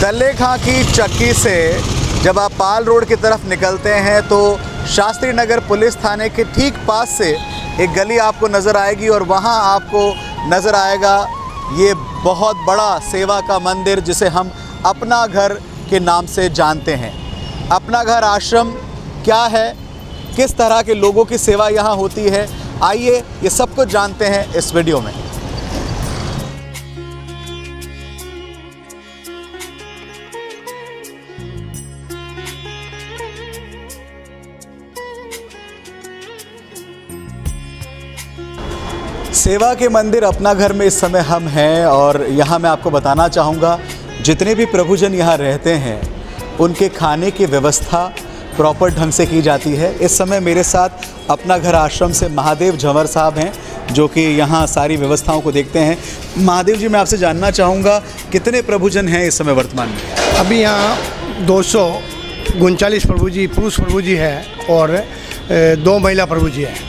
दल्ले खां की चक्की से जब आप पाल रोड की तरफ निकलते हैं तो शास्त्री नगर पुलिस थाने के ठीक पास से एक गली आपको नज़र आएगी और वहाँ आपको नज़र आएगा ये बहुत बड़ा सेवा का मंदिर जिसे हम अपना घर के नाम से जानते हैं। अपना घर आश्रम क्या है, किस तरह के लोगों की सेवा यहाँ होती है, आइए ये सब कुछ जानते हैं इस वीडियो में। सेवा के मंदिर अपना घर में इस समय हम हैं और यहाँ मैं आपको बताना चाहूँगा जितने भी प्रभुजन यहाँ रहते हैं उनके खाने की व्यवस्था प्रॉपर ढंग से की जाती है। इस समय मेरे साथ अपना घर आश्रम से महादेव झंवर साहब हैं जो कि यहाँ सारी व्यवस्थाओं को देखते हैं। महादेव जी, मैं आपसे जानना चाहूँगा कितने प्रभुजन हैं इस समय वर्तमान में? अभी यहाँ 239 प्रभु जी पुरुष प्रभु जी है और 2 महिला प्रभु जी हैं।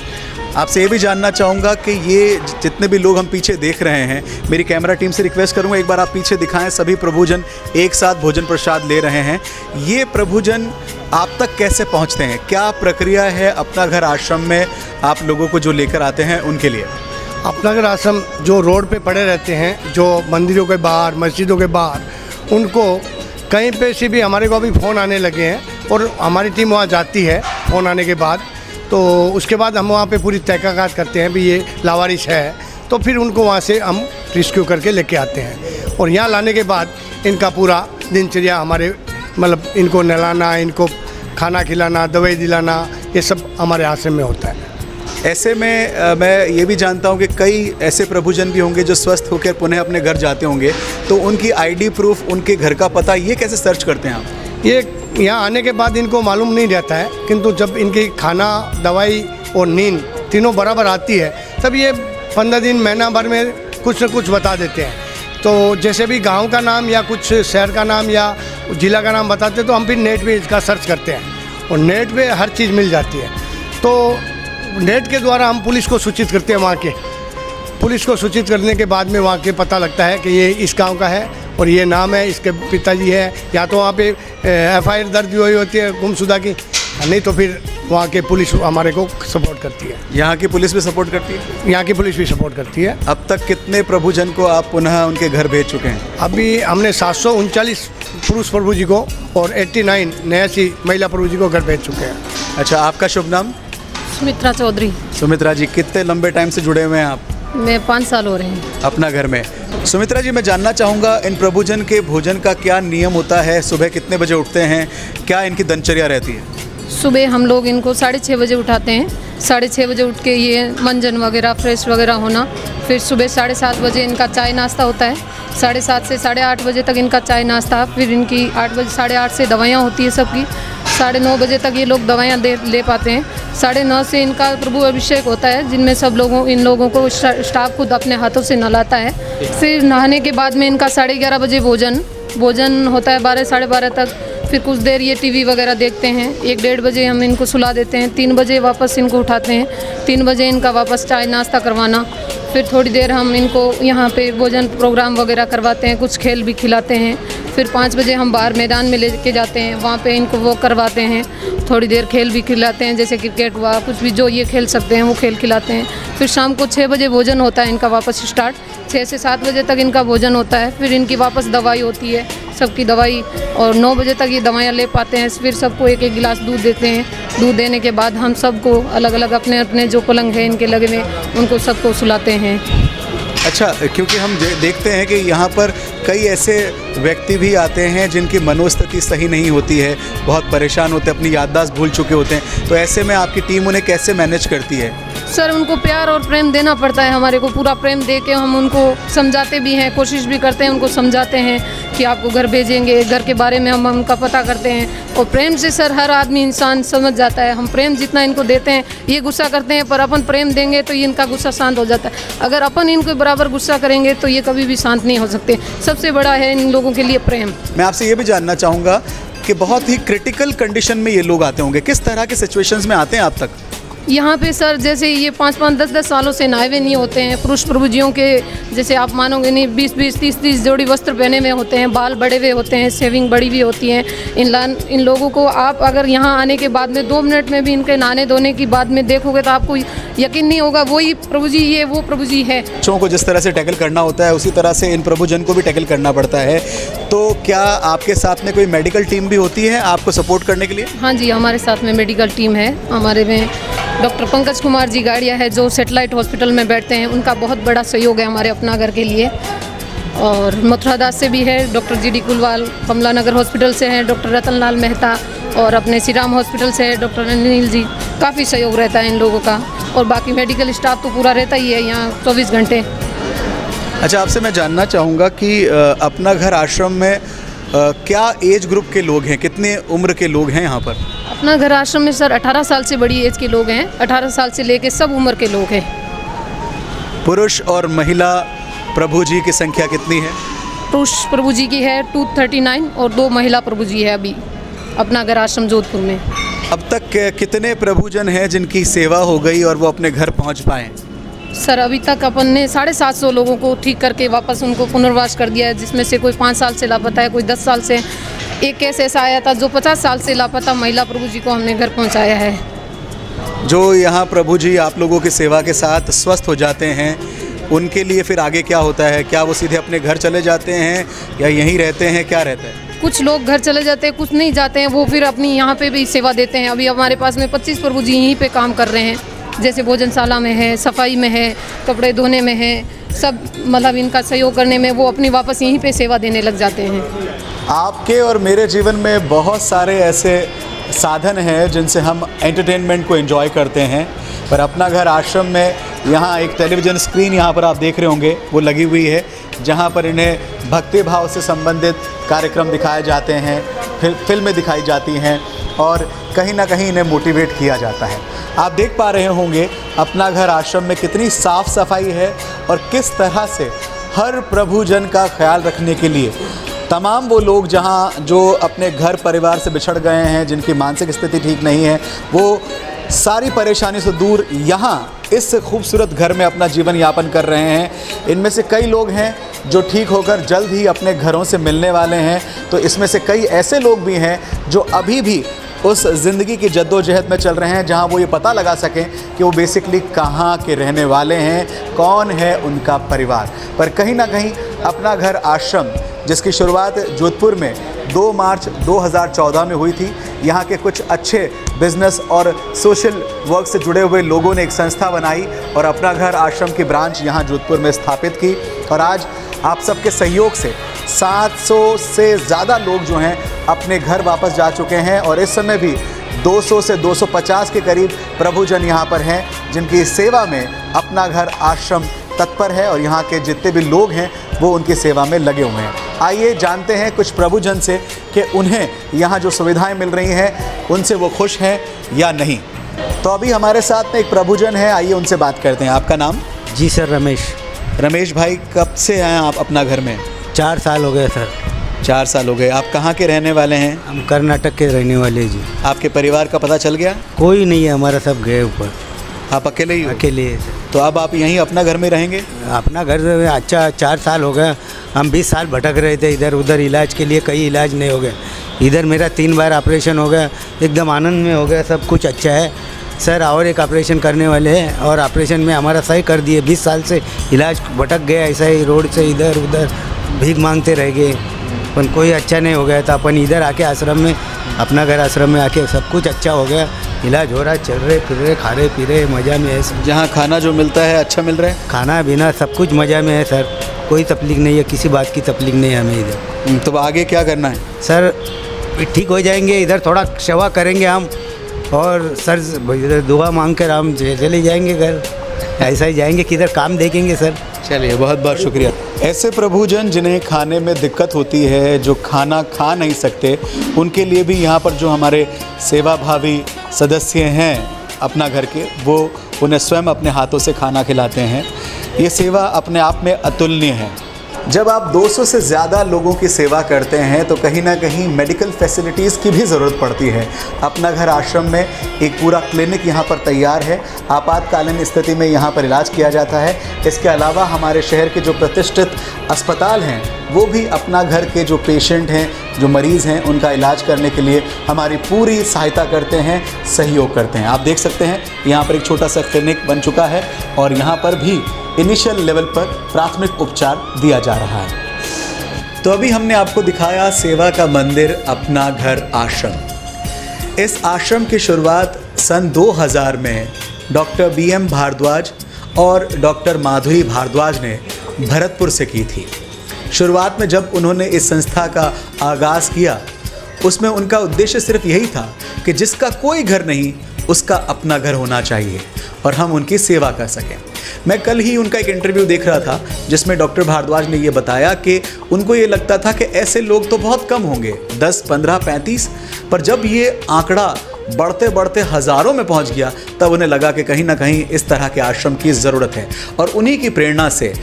आपसे ये भी जानना चाहूँगा कि ये जितने भी लोग हम पीछे देख रहे हैं, मेरी कैमरा टीम से रिक्वेस्ट करूँगा एक बार आप पीछे दिखाएं। सभी प्रभुजन एक साथ भोजन प्रसाद ले रहे हैं। ये प्रभुजन आप तक कैसे पहुँचते हैं? क्या प्रक्रिया है अपना घर आश्रम में आप लोगों को जो लेकर आते हैं उनके लिए? अपना घर आश्रम जो रोड पे पड़े रहते हैं, जो मंदिरों के बाहर, मस्जिदों के बाहर, उनको कहीं पे से भी हमारे को अभी फ़ोन आने लगे हैं और हमारी टीम वहाँ जाती है फ़ोन आने के बाद। तो उसके बाद हम वहाँ पे पूरी तहक़ीक़ात करते हैं भी ये लावारिस है, तो फिर उनको वहाँ से हम रेस्क्यू करके लेके आते हैं और यहाँ लाने के बाद इनका पूरा दिनचर्या हमारे मतलब इनको नहलाना, इनको खाना खिलाना, दवाई दिलाना, ये सब हमारे आश्रम में होता है। ऐसे में मैं ये भी जानता हूँ कि कई ऐसे प्रभुजन भी होंगे जो स्वस्थ होकर पुनः अपने घर जाते होंगे, तो उनकी आईडी प्रूफ, उनके घर का पता, ये कैसे सर्च करते हैं आप? ये यहाँ आने के बाद इनको मालूम नहीं रहता है, किंतु जब इनकी खाना, दवाई और नींद तीनों बराबर आती है तब ये 15 दिन, महीना भर में कुछ न कुछ बता देते हैं। तो जैसे भी गांव का नाम या कुछ शहर का नाम या ज़िला का नाम बताते हैं तो हम फिर नेट पे इसका सर्च करते हैं और नेट पे हर चीज़ मिल जाती है। तो नेट के द्वारा हम पुलिस को सूचित करते हैं। वहाँ के पुलिस को सूचित करने के बाद में वहाँ के पता लगता है कि ये इस गांव का है और ये नाम है, इसके पिताजी है, या तो वहाँ पे FIR दर्ज हुई होती है गुमशुदा की, नहीं तो फिर वहाँ के पुलिस हमारे को सपोर्ट करती है। यहाँ की पुलिस भी सपोर्ट करती है? यहाँ की पुलिस भी सपोर्ट करती है। अब तक कितने प्रभुजन को आप पुनः उनके घर भेज चुके हैं? अभी हमने 739 पुरुष प्रभु जी को और 89 महिला प्रभु जी को घर भेज चुके हैं। अच्छा, आपका शुभ नाम? सुमित्रा चौधरी। सुमित्रा जी, कितने लंबे टाइम से जुड़े हुए हैं आप? मैं 5 साल हो रहे हैं अपना घर में। सुमित्रा जी, मैं जानना चाहूँगा इन प्रभुजन के भोजन का क्या नियम होता है? सुबह कितने बजे उठते हैं? क्या इनकी दिनचर्या रहती है? सुबह हम लोग इनको 6:30 बजे उठाते हैं। 6:30 बजे उठ के ये मंजन वगैरह, फ्रेश वगैरह होना, फिर सुबह 7:30 बजे इनका चाय नाश्ता होता है। 7:30 से 8:30 बजे तक इनका चाय नाश्ता, फिर इनकी 8 बजे 8:30 से दवाइयाँ होती है सबकी। 9:30 बजे तक ये लोग दवाइयाँ ले पाते हैं। 9:30 से इनका प्रभु अभिषेक होता है जिनमें इन लोगों को स्टाफ खुद अपने हाथों से नहलाता है। फिर नहाने के बाद में इनका 11:30 बजे भोजन होता है 12 साढ़े 12 तक। फिर कुछ देर ये टीवी वगैरह देखते हैं। 1-1:30 बजे हम इनको सुला देते हैं। 3 बजे वापस इनको उठाते हैं। 3 बजे इनका वापस चाय नाश्ता करवाना। फिर थोड़ी देर हम इनको यहाँ पे भोजन प्रोग्राम वगैरह करवाते हैं, कुछ खेल भी खिलाते हैं। फिर 5 बजे हम बाहर मैदान में लेके जाते हैं, वहाँ पे इनको वॉक करवाते हैं, थोड़ी देर खेल भी खिलाते हैं, जैसे क्रिकेट हुआ, कुछ भी जो ये खेल सकते हैं वो खेल खिलाते हैं। फिर शाम को 6 बजे भोजन होता है इनका वापस स्टार्ट। 6 से 7 बजे तक इनका भोजन होता है। फिर इनकी वापस दवाई होती है, सबकी दवाई, और 9 बजे तक ये दवाइयाँ ले पाते हैं। फिर सबको 1-1 गिलास दूध देते हैं। दूध देने के बाद हम सबको अलग अलग अपने अपने जो पलंग है इनके लगे में उनको सबको सुलाते हैं। अच्छा, क्योंकि हम देखते हैं कि यहाँ पर कई ऐसे व्यक्ति भी आते हैं जिनकी मनोस्थिति सही नहीं होती है, बहुत परेशान होते हैं, अपनी याददाश्त भूल चुके होते हैं, तो ऐसे में आपकी टीम उन्हें कैसे मैनेज करती है? सर, उनको प्यार और प्रेम देना पड़ता है। हमारे को पूरा प्रेम दे के हम उनको समझाते भी हैं, कोशिश भी करते हैं, उनको समझाते हैं कि आपको घर भेजेंगे, घर के बारे में हम उनका पता करते हैं। और प्रेम से सर हर आदमी इंसान समझ जाता है। हम प्रेम जितना इनको देते हैं, ये गुस्सा करते हैं, पर अपन प्रेम देंगे तो ये इनका गुस्सा शांत हो जाता है। अगर अपन इनको बराबर गुस्सा करेंगे तो ये कभी भी शांत नहीं हो सकते। सबसे बड़ा है इन लोगों के लिए प्रेम। मैं आपसे ये भी जानना चाहूँगा कि बहुत ही क्रिटिकल कंडीशन में ये लोग आते होंगे, किस तरह के सिचुएशंस में आते हैं आप तक? यहाँ पे सर जैसे ये 5-5, 10-10 सालों से नहाए हुए नहीं होते हैं। पुरुष प्रभुजियों के जैसे आप मानोगे नहीं 20-20, 30-30 जोड़ी वस्त्र पहने हुए होते हैं, बाल बड़े हुए होते हैं, शेविंग बड़ी हुई होती है। इन लोगों को आप अगर यहाँ आने के बाद में 2 मिनट में भी इनके नहाने धोने की बाद में देखोगे तो आपको यकीन नहीं होगा वही प्रभु जी ये वो प्रभु जी है। बच्चों को जिस तरह से टैकल करना होता है उसी तरह से इन प्रभुजन को भी टैकल करना पड़ता है। तो क्या आपके साथ में कोई मेडिकल टीम भी होती है आपको सपोर्ट करने के लिए? हाँ जी, हमारे साथ में मेडिकल टीम है। हमारे में डॉक्टर पंकज कुमार जी गाड़िया है जो सैटेलाइट हॉस्पिटल में बैठते हैं, उनका बहुत बड़ा सहयोग है हमारे अपना घर के लिए। और मथुरा दास से भी है, doctor G D Kulwal, Kamla Nagar hospital से हैं डॉक्टर रतनलाल मेहता, और अपने श्री राम हॉस्पिटल से है डॉक्टर अनिल जी। काफ़ी सहयोग रहता है इन लोगों का, और बाकी मेडिकल स्टाफ तो पूरा रहता ही है यहाँ 24 घंटे। अच्छा, आपसे मैं जानना चाहूँगा कि अपना घर आश्रम में क्या एज ग्रुप के लोग हैं, कितने उम्र के लोग हैं यहाँ पर? अपना घर आश्रम में सर 18 साल से बड़ी एज के लोग हैं, 18 साल से लेके सब उम्र के लोग हैं। पुरुष और महिला प्रभु जी की संख्या कितनी है? पुरुष प्रभु जी की है 239 और 2 महिला प्रभु जी है अभी अपना घर आश्रम जोधपुर में। अब तक कितने प्रभुजन हैं जिनकी सेवा हो गई और वो अपने घर पहुँच पाएँ? सर अभी तक अपन ने 750 लोगों को ठीक करके वापस उनको पुनर्वास कर दिया है, जिसमें से कोई 5 साल से लापता है, कोई 10 साल से। एक केस ऐसा आया था जो 50 साल से लापता महिला प्रभु जी को हमने घर पहुंचाया है। जो यहाँ प्रभु जी आप लोगों की सेवा के साथ स्वस्थ हो जाते हैं, उनके लिए फिर आगे क्या होता है? क्या वो सीधे अपने घर चले जाते हैं या यहीं रहते हैं, क्या रहता है? कुछ लोग घर चले जाते हैं, कुछ नहीं जाते हैं, वो फिर अपनी यहाँ पे भी सेवा देते हैं। अभी हमारे पास में 25 प्रभु जी यहीं पे काम कर रहे हैं, जैसे भोजनशाला में है, सफाई में है, कपड़े धोने में है, सब मतलब इनका सहयोग करने में वो अपनी वापस यहीं पे सेवा देने लग जाते हैं। आपके और मेरे जीवन में बहुत सारे ऐसे साधन हैं जिनसे हम एंटरटेनमेंट को एंजॉय करते हैं, पर अपना घर आश्रम में यहाँ एक टेलीविज़न स्क्रीन यहाँ पर आप देख रहे होंगे वो लगी हुई है, जहाँ पर इन्हें भक्ति भाव से संबंधित कार्यक्रम दिखाए जाते हैं, फिल्में दिखाई जाती हैं और कहीं ना कहीं इन्हें मोटिवेट किया जाता है। आप देख पा रहे होंगे अपना घर आश्रम में कितनी साफ़ सफाई है और किस तरह से हर प्रभुजन का ख्याल रखने के लिए तमाम वो लोग जो अपने घर परिवार से बिछड़ गए हैं, जिनकी मानसिक स्थिति ठीक नहीं है, वो सारी परेशानी से दूर यहाँ इस खूबसूरत घर में अपना जीवन यापन कर रहे हैं। इनमें से कई लोग हैं जो ठीक होकर जल्द ही अपने घरों से मिलने वाले हैं, तो इसमें से कई ऐसे लोग भी हैं जो अभी भी उस ज़िंदगी की जद्दोजहद में चल रहे हैं जहां वो ये पता लगा सकें कि वो बेसिकली कहां के रहने वाले हैं, कौन है उनका परिवार। पर कहीं ना कहीं अपना घर आश्रम, जिसकी शुरुआत जोधपुर में 2 मार्च 2014 में हुई थी, यहाँ के कुछ अच्छे बिजनेस और सोशल वर्क से जुड़े हुए लोगों ने एक संस्था बनाई और अपना घर आश्रम की ब्रांच यहाँ जोधपुर में स्थापित की। और आज आप सबके सहयोग से 700 से ज़्यादा लोग जो हैं अपने घर वापस जा चुके हैं और इस समय भी 200 से 250 के करीब प्रभुजन यहाँ पर हैं जिनकी सेवा में अपना घर आश्रम तत्पर है और यहाँ के जितने भी लोग हैं वो उनकी सेवा में लगे हुए हैं। आइए जानते हैं कुछ प्रभुजन से कि उन्हें यहाँ जो सुविधाएं मिल रही हैं उनसे वो खुश हैं या नहीं। तो अभी हमारे साथ में एक प्रभुजन है, आइए उनसे बात करते हैं। आपका नाम? जी सर, रमेश। रमेश भाई, कब से आए आप अपना घर में? 4 साल हो गए सर। 4 साल हो गए। आप कहाँ के रहने वाले हैं? हम कर्नाटक के रहने वाले जी। आपके परिवार का पता चल गया? कोई नहीं है हमारा, सब गए ऊपर। आप अकेले ही? अकेले है सर। तो अब आप यहीं अपना घर में रहेंगे? अपना घर में अच्छा 4 साल हो गए। हम 20 साल भटक रहे थे इधर उधर इलाज के लिए, कई इलाज नहीं हो गए। इधर मेरा 3 बार ऑपरेशन हो गया, एकदम आनंद में हो गया, सब कुछ अच्छा है सर। और एक ऑपरेशन करने वाले हैं और ऑपरेशन में हमारा सही कर दिए। 20 साल से इलाज भटक गया, ऐसा ही रोड से इधर उधर भीख मांगते रह गए, पर कोई अच्छा नहीं हो गया था। अपन इधर आके आश्रम में, अपना घर आश्रम में आके सब कुछ अच्छा हो गया, इलाज हो रहा, चल रहे फिर रहे, खा रहे पी रहे, मज़ा में है सर। जहाँ खाना जो मिलता है अच्छा मिल रहा है? खाना पीना सब कुछ मज़ा में है सर, कोई तकलीफ नहीं है, किसी बात की तकलीफ नहीं है हमें इधर। तो आगे क्या करना है सर? ठीक हो जाएंगे, इधर थोड़ा सेवा करेंगे हम और सर दुआ मांग कर हम चले जाएंगे घर, ऐसा ही जाएंगे, किधर काम देखेंगे सर। चलिए, बहुत बहुत शुक्रिया। ऐसे प्रभुजन जिन्हें खाने में दिक्कत होती है, जो खाना खा नहीं सकते, उनके लिए भी यहाँ पर जो हमारे सेवा भावी सदस्य हैं अपना घर के, वो उन्हें स्वयं अपने हाथों से खाना खिलाते हैं। ये सेवा अपने आप में अतुलनीय है। जब आप 200 से ज़्यादा लोगों की सेवा करते हैं तो कहीं ना कहीं मेडिकल फैसिलिटीज़ की भी ज़रूरत पड़ती है। अपना घर आश्रम में एक पूरा क्लिनिक यहाँ पर तैयार है। आपातकालीन स्थिति में यहाँ पर इलाज किया जाता है। इसके अलावा हमारे शहर के जो प्रतिष्ठित अस्पताल हैं वो भी अपना घर के जो पेशेंट हैं, जो मरीज़ हैं, उनका इलाज करने के लिए हमारी पूरी सहायता करते हैं, सहयोग करते हैं। आप देख सकते हैं यहाँ पर एक छोटा सा क्लिनिक बन चुका है और यहाँ पर भी इनिशियल लेवल पर प्राथमिक उपचार दिया जा रहा है। तो अभी हमने आपको दिखाया सेवा का मंदिर अपना घर आश्रम। इस आश्रम की शुरुआत सन 2000 में डॉक्टर BM भारद्वाज और डॉक्टर माधुरी भारद्वाज ने भरतपुर से की थी। शुरुआत में जब उन्होंने इस संस्था का आगाज़ किया, उसमें उनका उद्देश्य सिर्फ यही था कि जिसका कोई घर नहीं उसका अपना घर होना चाहिए और हम उनकी सेवा कर सकें। मैं कल ही उनका एक इंटरव्यू देख रहा था जिसमें डॉक्टर भारद्वाज ने ये बताया कि उनको ये लगता था कि ऐसे लोग तो बहुत कम होंगे, 10, 15, 35, पर जब ये आंकड़ा बढ़ते बढ़ते हज़ारों में पहुंच गया तब उन्हें लगा कि कहीं ना कहीं इस तरह के आश्रम की ज़रूरत है। और उन्हीं की प्रेरणा से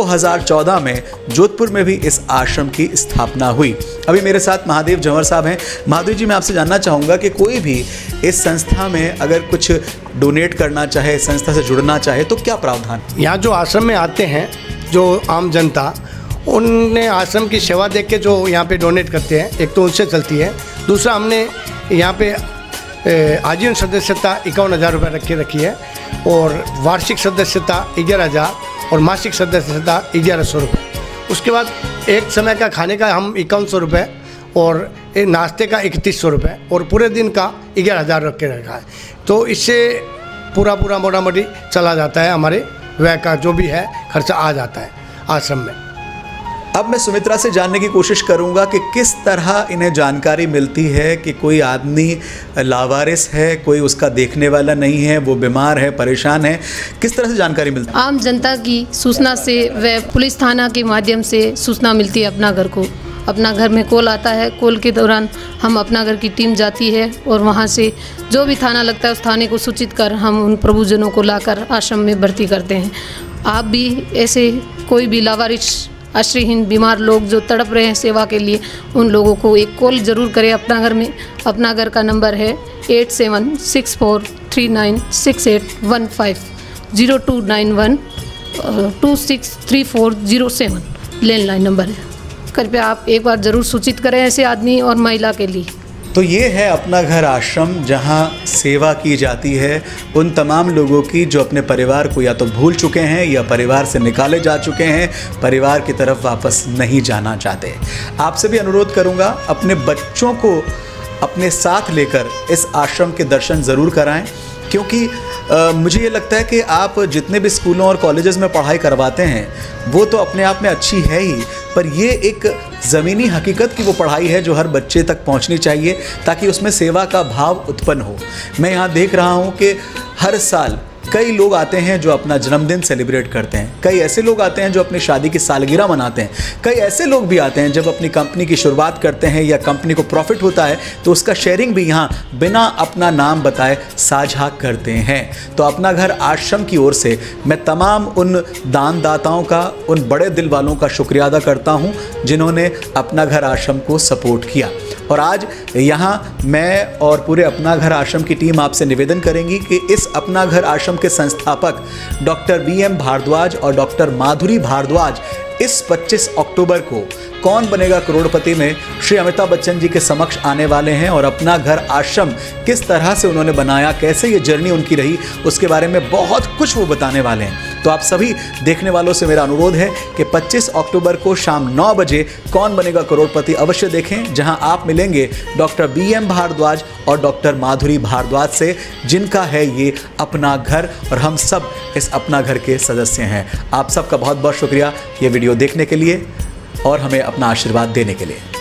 2014 में जोधपुर में भी इस आश्रम की स्थापना हुई। अभी मेरे साथ महादेव जंवर साहब हैं। महादेव जी, मैं आपसे जानना चाहूँगा कि कोई भी इस संस्था में अगर कुछ डोनेट करना चाहे, संस्था से जुड़ना चाहे तो क्या प्रावधान? यहाँ जो आश्रम में आते हैं जो आम जनता, उन्हें आश्रम की सेवा देख के जो यहाँ पे डोनेट करते हैं, एक तो उनसे चलती है। दूसरा, हमने यहाँ पे आजीवन सदस्यता 51,000 रुपये रखी है और वार्षिक सदस्यता 11,000 और मासिक सदस्यता 1100 रुपये। उसके बाद एक समय का खाने का हम 5100 रुपये और नाश्ते का 3100 रुपये और पूरे दिन का 11,000 रख के रखा है। तो इससे पूरा मोटा मोटी चला जाता है, हमारे व्यय का जो भी है खर्चा आ जाता है आश्रम में। अब मैं सुमित्रा से जानने की कोशिश करूंगा कि किस तरह इन्हें जानकारी मिलती है कि कोई आदमी लावारिस है, कोई उसका देखने वाला नहीं है, वो बीमार है, परेशान है, किस तरह से जानकारी मिलती है? आम जनता की सूचना से व पुलिस थाना के माध्यम से सूचना मिलती है। अपना घर को, अपना घर में कॉल आता है। कॉल के दौरान हम अपना घर की टीम जाती है और वहाँ से जो भी थाना लगता है उस थाने को सूचित कर हम उन प्रभुजनों को लाकर आश्रम में भर्ती करते हैं। आप भी ऐसे कोई भी लावारिस, आश्रयहीन, बीमार लोग जो तड़प रहे हैं सेवा के लिए, उन लोगों को एक कॉल ज़रूर करें अपना घर में। अपना घर का नंबर है 8764396815, 0291 263407 लैंडलाइन नंबर है। कृपया आप एक बार ज़रूर सूचित करें ऐसे आदमी और महिला के लिए। तो ये है अपना घर आश्रम, जहाँ सेवा की जाती है उन तमाम लोगों की जो अपने परिवार को या तो भूल चुके हैं या परिवार से निकाले जा चुके हैं, परिवार की तरफ वापस नहीं जाना चाहते। आपसे भी अनुरोध करूँगा, अपने बच्चों को अपने साथ लेकर इस आश्रम के दर्शन ज़रूर कराएं, क्योंकि मुझे ये लगता है कि आप जितने भी स्कूलों और कॉलेजेस में पढ़ाई करवाते हैं वो तो अपने आप में अच्छी है ही, पर ये एक ज़मीनी हकीकत की वो पढ़ाई है जो हर बच्चे तक पहुंचनी चाहिए ताकि उसमें सेवा का भाव उत्पन्न हो। मैं यहाँ देख रहा हूँ कि हर साल कई लोग आते हैं जो अपना जन्मदिन सेलिब्रेट करते हैं, कई ऐसे लोग आते हैं जो अपनी शादी की सालगिरह मनाते हैं, कई ऐसे लोग भी आते हैं जब अपनी कंपनी की शुरुआत करते हैं या कंपनी को प्रॉफिट होता है तो उसका शेयरिंग भी यहाँ बिना अपना नाम बताए साझा करते हैं। तो अपना घर आश्रम की ओर से मैं तमाम उन दानदाताओं का, उन बड़े दिल वालों का शुक्रिया अदा करता हूँ जिन्होंने अपना घर आश्रम को सपोर्ट किया। और आज यहाँ मैं और पूरे अपना घर आश्रम की टीम आपसे निवेदन करेंगी कि इस अपना घर आश्रम के संस्थापक डॉक्टर BM भारद्वाज और डॉक्टर माधुरी भारद्वाज इस 25 अक्टूबर को कौन बनेगा करोड़पति में श्री अमिताभ बच्चन जी के समक्ष आने वाले हैं और अपना घर आश्रम किस तरह से उन्होंने बनाया, कैसे ये जर्नी उनकी रही, उसके बारे में बहुत कुछ वो बताने वाले हैं। तो आप सभी देखने वालों से मेरा अनुरोध है कि 25 अक्टूबर को शाम 9 बजे कौन बनेगा करोड़पति अवश्य देखें, जहां आप मिलेंगे डॉक्टर BM भारद्वाज और डॉक्टर माधुरी भारद्वाज से, जिनका है ये अपना घर और हम सब इस अपना घर के सदस्य हैं। आप सबका बहुत बहुत शुक्रिया ये वीडियो देखने के लिए और हमें अपना आशीर्वाद देने के लिए।